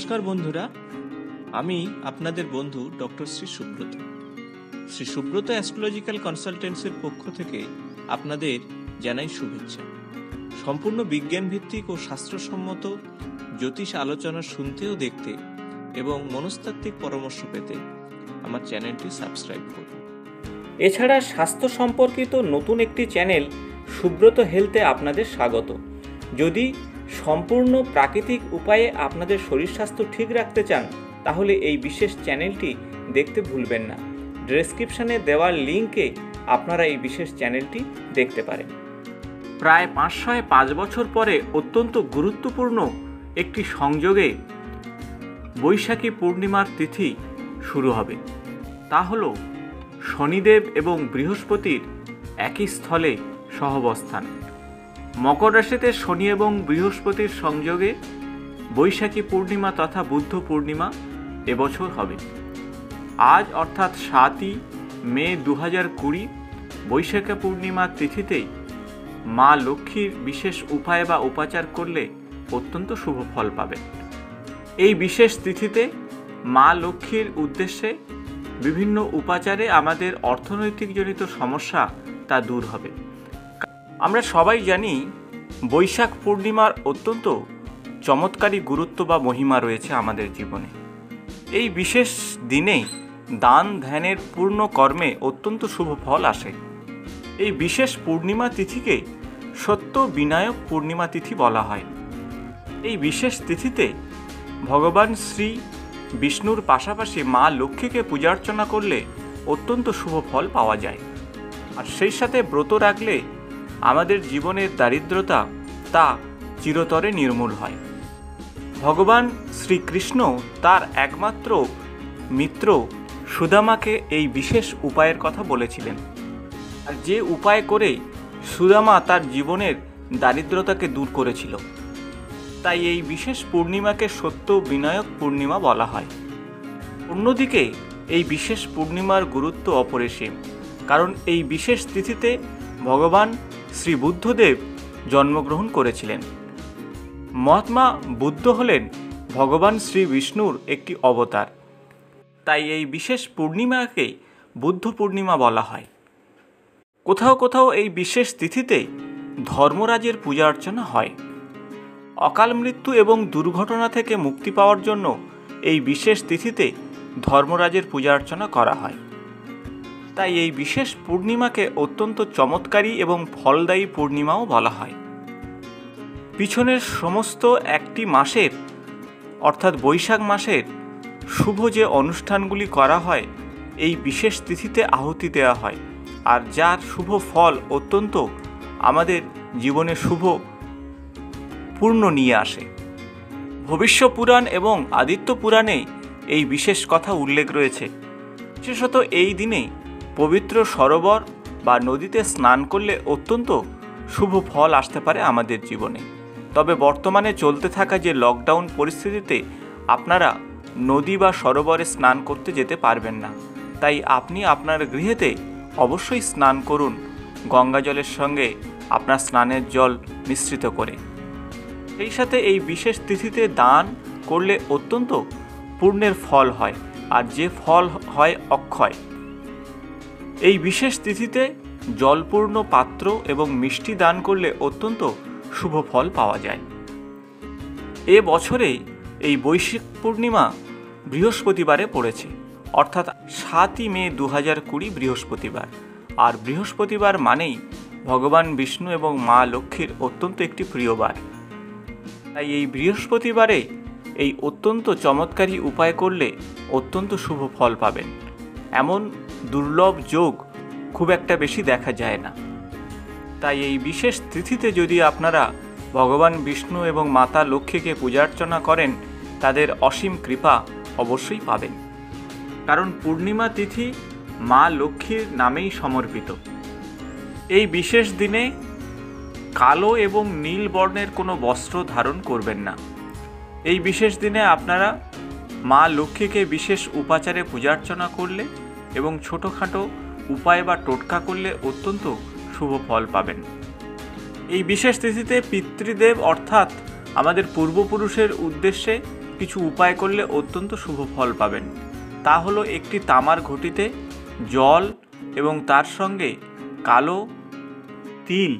নমস্কার বন্ধুরা, আমি আপনাদের বন্ধু ডক্টর শ্রী সুব্রত। শ্রী সুব্রত অ্যাস্ট্রোলজিক্যাল কনসালটেন্সির পক্ষ থেকে আপনাদের জানাই শুভেচ্ছা। সম্পূর্ণ বিজ্ঞান ভিত্তিক ও শাস্ত্রসম্মত জ্যোতিষ আলোচনা শুনতে ও দেখতে এবং মনস্তাত্ত্বিক পরামর্শ পেতে আমার চ্যানেলটি সাবস্ক্রাইব করুন। এছাড়া স্বাস্থ্য সম্পর্কিত নতুন একটি চ্যানেল সুব্রত হেলথে আপনাদের স্বাগত। যদি সম্পূর্ণ প্রাকৃতিক উপায়ে আপনাদের শরীর স্বাস্থ্য ঠিক রাখতে চান তাহলে এই বিশেষ চ্যানেলটি দেখতে ভুলবেন না। ডেসক্রিপশনে দেওয়া লিঙ্কে আপনারা এই বিশেষ চ্যানেলটি দেখতে পারেন। প্রায় 505 বছর পরে অত্যন্ত গুরুত্বপূর্ণ একটি সংযোগে বৈশাখী পূর্ণিমার তিথি শুরু হবে। তা হল শনিদেব এবং বৃহস্পতির একই স্থলে সহাবস্থান। মকর রাশিতে শনি এবং বৃহস্পতির সংযোগে বৈশাখী পূর্ণিমা তথা বুদ্ধ পূর্ণিমা এবছর হবে। আজ অর্থাৎ 7ই মে 2020 বৈশাখী পূর্ণিমার তিথিতেই মা লক্ষ্মীর বিশেষ উপায় বা উপাচার করলে অত্যন্ত শুভ ফল পাবেন। এই বিশেষ তিথিতে মা লক্ষ্মীর উদ্দেশ্যে বিভিন্ন উপাচারে আমাদের অর্থনৈতিক জনিত সমস্যা তা দূর হবে। আমরা সবাই জানি বৈশাখ পূর্ণিমার অত্যন্ত চমৎকারী গুরুত্ব বা মহিমা রয়েছে আমাদের জীবনে। এই বিশেষ দিনে দান ধ্যানের পূর্ণ কর্মে অত্যন্ত শুভ ফল আসে। এই বিশেষ পূর্ণিমা তিথিকে সত্য বিনায়ক পূর্ণিমা তিথি বলা হয়। এই বিশেষ তিথিতে ভগবান শ্রী বিষ্ণুর পাশাপাশি মা লক্ষ্মীকে পূজা অর্চনা করলে অত্যন্ত শুভ ফল পাওয়া যায়। আর সেই সাথে ব্রত রাখলে আমাদের জীবনের দারিদ্রতা তা চিরতরে নির্মূল হয়। ভগবান শ্রীকৃষ্ণ তার একমাত্র মিত্র সুদামাকে এই বিশেষ উপায়ের কথা বলেছিলেন। আর যে উপায় করে সুদামা তার জীবনের দারিদ্রতাকে দূর করেছিল, তাই এই বিশেষ পূর্ণিমাকে সত্য বিনায়ক পূর্ণিমা বলা হয়। অন্যদিকে এই বিশেষ পূর্ণিমার গুরুত্ব অপরিসীম, কারণ এই বিশেষ তিথিতে ভগবান শ্রী বুদ্ধদেব জন্মগ্রহণ করেছিলেন। মহাত্মা বুদ্ধ হলেন ভগবান শ্রী বিষ্ণুর একটি অবতার, তাই এই বিশেষ পূর্ণিমাকে বুদ্ধ পূর্ণিমা বলা হয়। কোথাও কোথাও এই বিশেষ তিথিতে ধর্মরাজের পূজা অর্চনা হয়। অকাল মৃত্যু এবং দুর্ঘটনা থেকে মুক্তি পাওয়ার জন্য এই বিশেষ তিথিতে ধর্মরাজের পূজা অর্চনা করা হয়। তাই এই বিশেষ পূর্ণিমাকে অত্যন্ত চমৎকারী এবং ফলদায়ী পূর্ণিমাও বলা হয়। পিছনের সমস্ত একটি মাসের অর্থাৎ বৈশাখ মাসের শুভ যে অনুষ্ঠানগুলি করা হয় এই বিশেষ তিথিতে আহুতি দেওয়া হয়, আর যার শুভ ফল অত্যন্ত আমাদের জীবনে শুভ পূর্ণ নিয়ে আসে। ভবিষ্য পুরাণ এবং আদিত্য পুরাণে এই বিশেষ কথা উল্লেখ রয়েছে। বিশেষত এই দিনে পবিত্র সরোবর বা নদীতে স্নান করলে অত্যন্ত শুভ ফল আসতে পারে আমাদের জীবনে। তবে বর্তমানে চলতে থাকা যে লকডাউন পরিস্থিতিতে আপনারা নদী বা সরোবরে স্নান করতে যেতে পারবেন না, তাই আপনি আপনার গৃহেতে অবশ্যই স্নান করুন গঙ্গা জলের সঙ্গে আপনার স্নানের জল মিশ্রিত করে। সেই সাথে এই বিশেষ তিথিতে দান করলে অত্যন্ত পুণ্যের ফল হয়, আর যে ফল হয় অক্ষয়। এই বিশেষ তিথিতে জলপূর্ণ পাত্র এবং মিষ্টি দান করলে অত্যন্ত শুভ ফল পাওয়া যায়। এ বছরে এই বৈশাখ পূর্ণিমা বৃহস্পতিবারে পড়েছে, অর্থাৎ 7ই মে 2020 বৃহস্পতিবার। আর বৃহস্পতিবার মানেই ভগবান বিষ্ণু এবং মা লক্ষ্মীর অত্যন্ত একটি প্রিয় বার। তাই এই বৃহস্পতিবারে এই অত্যন্ত চমৎকারী উপায় করলে অত্যন্ত শুভ ফল পাবেন। এমন দুর্লভ যোগ খুব একটা বেশি দেখা যায় না। তাই এই বিশেষ তিথিতে যদি আপনারা ভগবান বিষ্ণু এবং মাতা লক্ষ্মীকে পূজা অর্চনা করেন তাদের অসীম কৃপা অবশ্যই পাবেন, কারণ পূর্ণিমা তিথি মা লক্ষ্মীর নামেই সমর্পিত। এই বিশেষ দিনে কালো এবং নীল বর্ণের কোনো বস্ত্র ধারণ করবেন না। এই বিশেষ দিনে আপনারা মা লক্ষ্মীকে বিশেষ উপাচারে পূজা অর্চনা করলে এবং ছোটোখাটো উপায় বা টোটকা করলে অত্যন্ত শুভ ফল পাবেন। এই বিশেষ তিথিতে পিতৃদেব অর্থাৎ আমাদের পূর্বপুরুষের উদ্দেশ্যে কিছু উপায় করলে অত্যন্ত শুভ ফল পাবেন। তা হলো একটি তামার ঘটিতে জল এবং তার সঙ্গে কালো তিল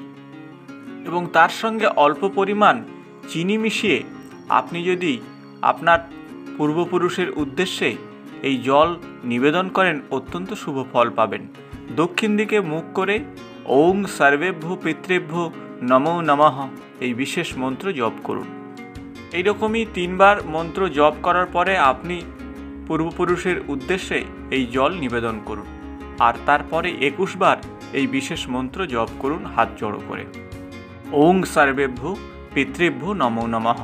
এবং তার সঙ্গে অল্প পরিমাণ চিনি মিশিয়ে আপনি যদি আপনার পূর্বপুরুষের উদ্দেশ্যে এই জল নিবেদন করেন অত্যন্ত শুভ ফল পাবেন। দক্ষিণ দিকে মুখ করে ওং সর্বেভ্য পিতৃভ্য নমো নমঃ এই বিশেষ মন্ত্র জপ করুন। এইরকমই 3 বার মন্ত্র জপ করার পরে আপনি পূর্বপুরুষের উদ্দেশ্যে এই জল নিবেদন করুন, আর তারপরে 21 বার এই বিশেষ মন্ত্র জপ করুন হাত জড়ো করে, ওং সর্বেভ্য পিতৃভ্য নমো নমঃ।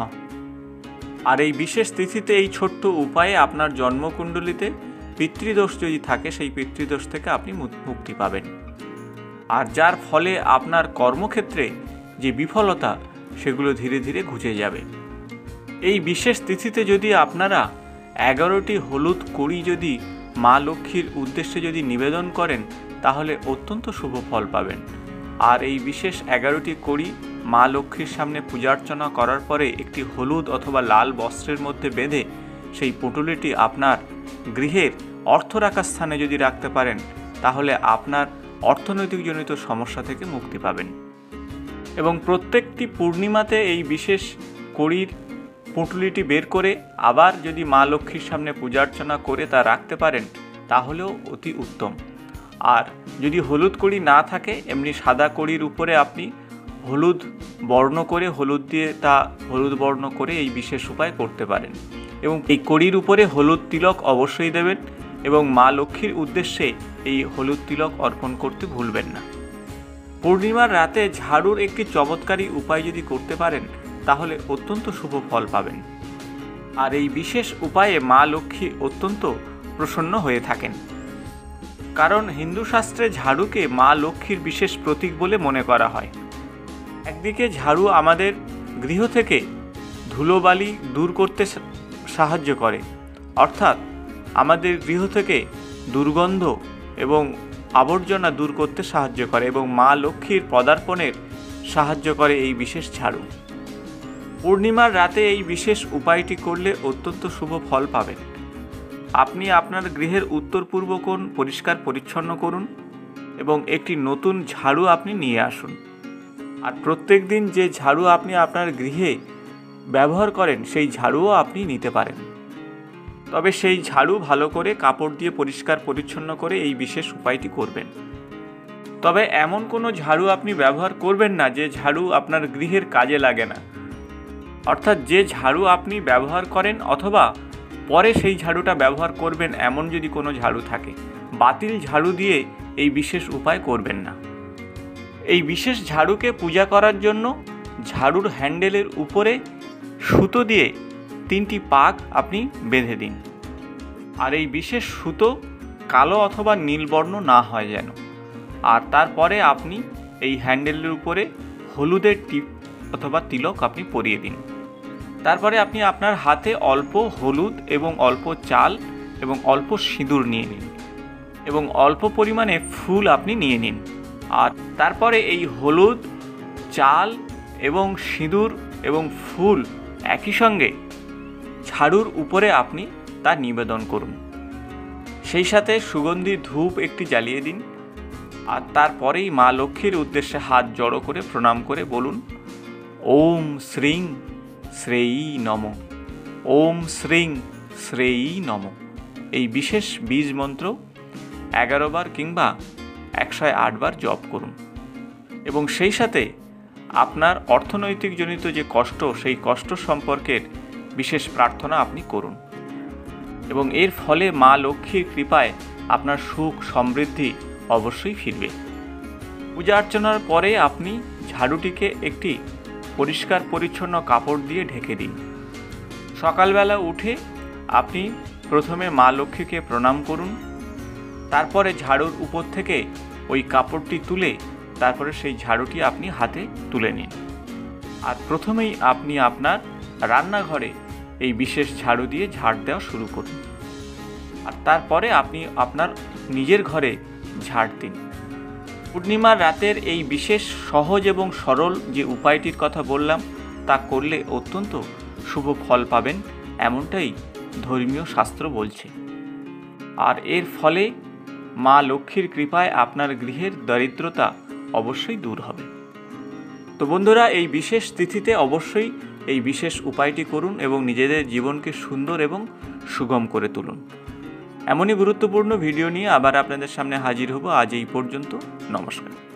আর এই বিশেষ তিথিতে এই ছোট্ট উপায়ে আপনার জন্মকুণ্ডলিতে পিতৃদোষ যদি থাকে সেই পিতৃদোষ থেকে আপনি মুক্তি পাবেন, আর যার ফলে আপনার কর্মক্ষেত্রে যে বিফলতা সেগুলো ধীরে ধীরে ঘুচে যাবে। এই বিশেষ তিথিতে যদি আপনারা 11টি হলুদ কড়ি যদি মা লক্ষ্মীর উদ্দেশ্যে যদি নিবেদন করেন তাহলে অত্যন্ত শুভ ফল পাবেন। আর এই বিশেষ 11টি কড়ি মা লক্ষ্মীর সামনে পূজার্চনা করার পরে একটি হলুদ অথবা লাল বস্ত্রের মধ্যে বেঁধে সেই পুঁটুলিটি আপনার গৃহের অর্থ রাখার স্থানে যদি রাখতে পারেন তাহলে আপনার অর্থনৈতিক জনিত সমস্যা থেকে মুক্তি পাবেন। এবং প্রত্যেকটি পূর্ণিমাতে এই বিশেষ কড়ির পুঁটুলিটি বের করে আবার যদি মা লক্ষ্মীর সামনে পূজার্চনা করে তা রাখতে পারেন তাহলেও অতি উত্তম। আর যদি হলুদ কড়ি না থাকে এমনি সাদা কড়ির উপরে আপনি হলুদ বর্ণ করে হলুদ বর্ণ করে এই বিশেষ উপায় করতে পারেন। এবং এই কড়ির উপরে হলুদ তিলক অবশ্যই দেবেন এবং মা লক্ষ্মীর উদ্দেশ্যে এই হলুদ তিলক অর্পণ করতে ভুলবেন না। পূর্ণিমার রাতে ঝাড়ুর একটি চমৎকারী উপায় যদি করতে পারেন তাহলে অত্যন্ত শুভ ফল পাবেন। আর এই বিশেষ উপায়ে মা লক্ষ্মী অত্যন্ত প্রসন্ন হয়ে থাকেন, কারণ হিন্দু শাস্ত্রে ঝাড়ুকে মা লক্ষ্মীর বিশেষ প্রতীক বলে মনে করা হয়। একদিকে ঝাড়ু আমাদের গৃহ থেকে ধুলোবালি দূর করতে সাহায্য করে, অর্থাৎ আমাদের গৃহ থেকে দুর্গন্ধ এবং আবর্জনা দূর করতে সাহায্য করে এবং মা লক্ষ্মীর পদার্পণের সাহায্য করে এই বিশেষ ঝাড়ু। পূর্ণিমার রাতে এই বিশেষ উপায়টি করলে অত্যন্ত শুভ ফল পাবেন। আপনি আপনার গৃহের উত্তর পূর্ব কোণ পরিষ্কার পরিচ্ছন্ন করুন এবং একটি নতুন ঝাড়ু আপনি নিয়ে আসুন। আর প্রত্যেক দিন যে ঝাড়ু আপনি আপনার গৃহে ব্যবহার করেন সেই ঝাড়ুও আপনি নিতে পারেন, তবে সেই ঝাড়ু ভালো করে কাপড় দিয়ে পরিষ্কার পরিচ্ছন্ন করে এই বিশেষ উপায়টি করবেন। তবে এমন কোনো ঝাড়ু আপনি ব্যবহার করবেন না যে ঝাড়ু আপনার গৃহের কাজে লাগে না, অর্থাৎ যে ঝাড়ু আপনি ব্যবহার করেন অথবা পরে সেই ঝাড়ুটা ব্যবহার করবেন এমন যদি কোনো ঝাড়ু থাকে, বাতিল ঝাড়ু দিয়ে এই বিশেষ উপায় করবেন না। এই বিশেষ ঝাড়ুকে পূজা করার জন্য ঝাড়ুর হ্যান্ডেলের উপরে সুতো দিয়ে 3টি পাক আপনি বেঁধে দিন। আর এই বিশেষ সুতো কালো অথবা নীল বর্ণ না হয় যেন। আর তারপরে আপনি এই হ্যান্ডেলের উপরে হলুদের টিপ অথবা তিলক আপনি পরিয়ে দিন। তারপরে আপনি আপনার হাতে অল্প হলুদ এবং অল্প চাল এবং অল্প সিঁদুর নিয়ে নিন এবং অল্প পরিমাণে ফুল আপনি নিয়ে নিন। আর তারপরে এই হলুদ, চাল এবং সিঁদুর এবং ফুল একই সঙ্গে ঝাড়ুর উপরে আপনি তা নিবেদন করুন। সেই সাথে সুগন্ধি ধূপ একটি জ্বালিয়ে দিন। আর তারপরেই মা লক্ষ্মীর উদ্দেশ্যে হাত জড়ো করে প্রণাম করে বলুন, ওম শ্রীং শ্রেয়ী নম, ওম শ্রীং শ্রেয়ী নম। এই বিশেষ বীজ মন্ত্র 11 বার কিংবা 108 বার জপ করুন এবং সেই সাথে আপনার অর্থনৈতিক জনিত যে কষ্ট সেই কষ্ট সম্পর্কের বিশেষ প্রার্থনা আপনি করুন এবং এর ফলে মা লক্ষ্মীর কৃপায় আপনার সুখ সমৃদ্ধি অবশ্যই ফিরবে। পূজা অর্চনার পরে আপনি ঝাড়ুটিকে একটি পরিষ্কার পরিচ্ছন্ন কাপড় দিয়ে ঢেকে দিন। সকালবেলা উঠে আপনি প্রথমে মা লক্ষ্মীকে প্রণাম করুন, তারপরে ঝাড়ুর উপর থেকে ওই কাপড়টি তুলে তারপরে সেই ঝাড়ুটি আপনি হাতে তুলে নিন। আর প্রথমেই আপনি আপনার রান্নাঘরে এই বিশেষ ঝাড়ু দিয়ে ঝাড় দেওয়া শুরু করুন আর তারপরে আপনি আপনার নিজের ঘরে ঝাড় দিন। পূর্ণিমার রাতের এই বিশেষ সহজ এবং সরল যে উপায়টির কথা বললাম তা করলে অত্যন্ত শুভ ফল পাবেন এমনটাই ধর্মীয় শাস্ত্র বলছে। আর এর ফলে মা লক্ষ্মীর কৃপায় আপনার গৃহের দরিদ্রতা অবশ্যই দূর হবে। তো বন্ধুরা, এই বিশেষ তিথিতে অবশ্যই এই বিশেষ উপায়টি করুন এবং নিজেদের জীবনকে সুন্দর এবং সুগম করে তুলুন। এমনই গুরুত্বপূর্ণ ভিডিও নিয়ে আবার আপনাদের সামনে হাজির হব। আজ এই পর্যন্ত। নমস্কার।